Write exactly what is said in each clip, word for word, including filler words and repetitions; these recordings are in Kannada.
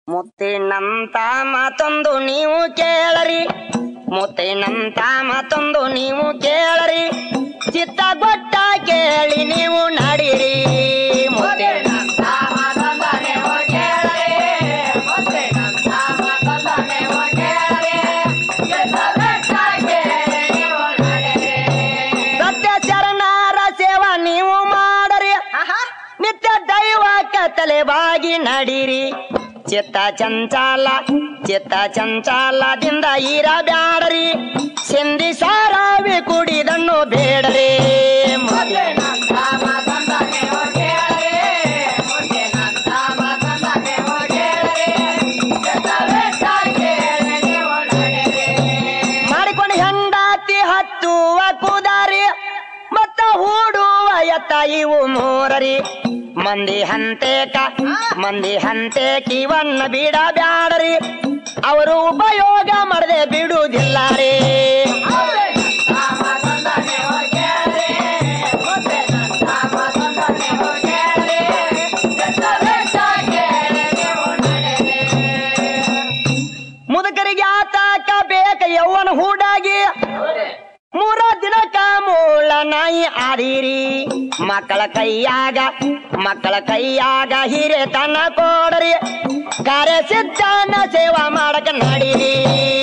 ಮುತ್ತಿನಂತ ಮಾತೊಂದು ನೀವು ಕೇಳರಿ, ಮುತ್ತಿನಂತ ಮಾತೊಂದು ನೀವು ಕೇಳರಿ, ಚಿತ್ತ ಗೊಟ್ಟ ಕೇಳಿ ನೀವು ನಡೀರಿ. ಮುತ್ತಿನಂತ ಮಾತೊಂದು ನೀವು ಕೇಳರಿ, ಮುತ್ತಿನಂತ ಮಾತೊಂದು ನೀವು ಕೇಳರಿ, ಚಿತ್ತ ಗೊಟ್ಟ ಕೇಳಿ ನೀವು ನಡೀರಿ. ಸತ್ಯ ಶರಣರ ಸೇವಾ ನೀವು ಮಾಡರಿ, ನಿತ್ಯ ದೈವ ಕತ್ತಲೆ ಬಾಗಿ ನಡೀರಿ. ಚಿತ್ತ ಚಂಚಾಲ ಚಿತ್ತ ಚಂಚಾಲದಿಂದ ಇರಬ್ಯಾಡರಿ, ಸಿಂಧಿ ಸಾರಾವಿ ಕುಡಿದನ್ನು ಬೇಡರಿ. ಮಾಡಿಕೊಂಡು ಹೆಂಡತಿ ಹತ್ತುವ ಕುದಾರಿ, ಮತ್ತ ಹೂಡುವ ಎತ್ತ ಇವು ಮೂರರಿ. ಮಂದಿ ಹಂತೇಕ ಮಂದಿ ಹಂತೇಕಿವನ್ನ ಬಿಡ ಬ್ಯಾಡರಿ, ಅವರು ಉಪಯೋಗ ಮಾಡದೆ ಬಿಡುವುದಿಲ್ಲ ರೀ. ಮುದುಕರಿಗೆ ಆತಾಕ ಬೇಕ ಯೌವನ ಹೂಡಾಗಿ, ಮೂರ ದಿನಕ ಮೂಳ ನಾಯಿ ಆದಿರಿ. ಮಕ್ಕಳ ಕೈಯಾಗ ಮಕ್ಕಳ ಕೈಯಾಗ ಹಿರೇತನ ಕೊಡರಿ, ಕಾರ್ಯ ಸಿದ್ಧಾನ ಸೇವಾ ಮಾಡಕ ನಡೀರಿ.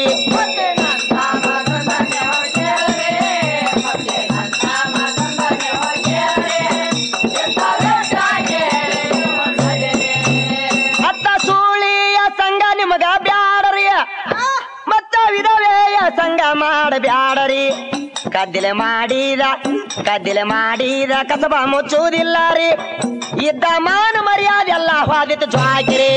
ಅತ್ತ ಸೂಳಿಯ ಸಂಘ ನಿಮಗ ಬ್ಯಾಡರಿ, ಮತ್ತ ವಿಧವೆಯ ಸಂಘ ಮಾಡಬ್ಯಾಡರಿ. ಕದ್ದಿಲೆ ಮಾಡಿದ ಕದ್ದಿಲೆ ಮಾಡಿದ ಕಸಬ ಮುಚ್ಚುವುದಿಲ್ಲ ರೀ, ಇದ್ದ ಮಾನ ಮರ್ಯಾದೆ ಎಲ್ಲ ಹೋದಿತ್ತು ಜ್ವಾಕಿರಿ.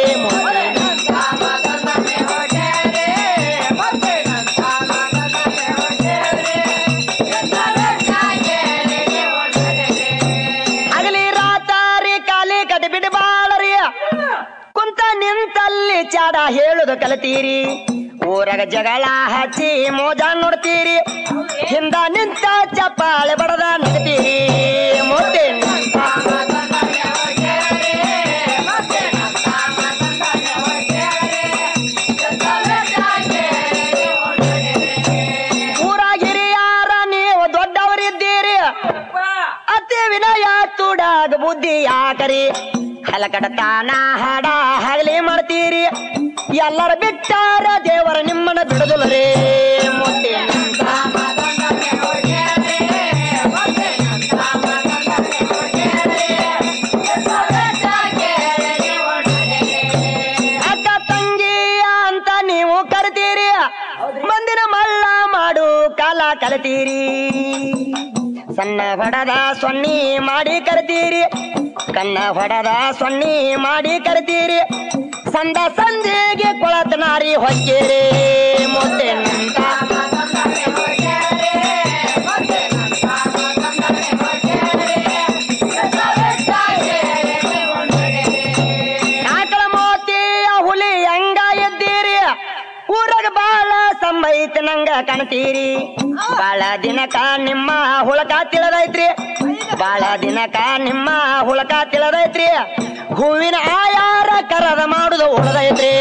ಆಗಲಿ ರಾತಾರಿ ಕಾಲಿ ಕಟ್ಟಿ ಬಿಟ್ಟು ಬಾಳರಿ, ಕುಂತ ನಿಂತಲ್ಲಿ ಚಾಡ ಹೇಳುದು ಕಲಿತೀರಿ. ಊರಾಗ ಜಗಳ ಹಚ್ಚಿ ಮೋಜ ನೋಡ್ತೀರಿ, ಹಿಂದ ನಿಂತ ಚಪ್ಪಾಳೆ ಬಡದ ನಡ್ತೀರಿ. ಮುದ್ದೆ ಊರಾಗಿರಿಯಾರ ನೀವು ದೊಡ್ಡವರಿದ್ದೀರಿ, ಅತಿ ವಿನಯ ತುಡಾಗ ಬುದ್ಧಿ ಯಾಕರಿ. ಹಲಕಡತಾನ ಹಾಡ ಹಗಲಿ ಮಾಡ್ತೀರಿ, ಎಲ್ಲರ ಬಿಟ್ಟಾರ ದೇವರ ನಿಮ್ಮನ್ನ ಬಿಡುದಿಲ್ಲ ರೇ. ಮುದ್ದೆ ಅಕ್ಕ ತಂಗಿಯ ಅಂತ ನೀವು ಕರಿತೀರಿ, ಮಂದಿನ ಮಳ್ಳ ಮಾಡು ಕಾಲ ಕಲಿತೀರಿ. ಸಣ್ಣ ಹೊಡದ ಸೊನ್ನಿ ಮಾಡಿ ಕರಿತೀರಿ, ಕಣ್ಣ ಹೊಡದ ಸೊನ್ನಿ ಮಾಡಿ ಕರಿತೀರಿ. ಸಂದ ಸಂಜೆಗೆ ಕೊಳತ ನಾರಿ ಹೊಕ್ಕೇರಿ. ಮುದ್ದೆ ನಂತ ಆಕಳ ಮೋತಿಯ ಹುಲಿ ಹಂಗ ಎದ್ದೀರಿ, ಊರಾಗ ಬಾಳ ಸಂಬೈತ ನಂಗ ಕಾಣ್ತೀರಿ. ಬಾಳ ದಿನಕ ನಿಮ್ಮ ಹುಳಕ ತಿಳಿದೈತ್ರಿ, ಬಾಳ ದಿನಕ ನಿಮ್ಮ ಹುಳಕ ತಿಳಿದೈತ್ರಿ. ಹೂವಿನ ಆಯಾರ ಕರದ ಮಾಡುದು ಉಳದೈತ್ರಿ.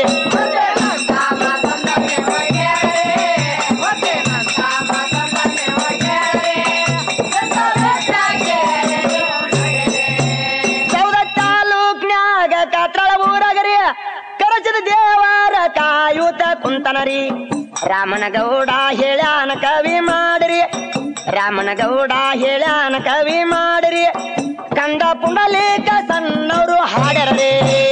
ಸೌದ ತಾಲೂಕ್ನ್ಯಾಗ ಕಾತ್ರಳ ಊರಾಗರಿ, ಕರಚದ ದೇವರ ಕಾಯುತ ಕುಂತನರಿ. ರಾಮನಗೌಡ ಹೇಳ್ಯಾನ ಕವಿ ಮಾಡಿರಿ, ರಾಮನಗೌಡ ಹೇಳ್ಯಾನ ಕವಿ ಮಾಡಿರಿ. ಕಂದ ಪುಂಡಲೇಕ ಸಣ್ಣವರು ಹಾಡರೇ.